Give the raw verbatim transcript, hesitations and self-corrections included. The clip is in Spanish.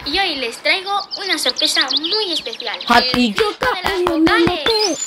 y hoy les traigo una sorpresa muy especial. A ti El circo de las vocales.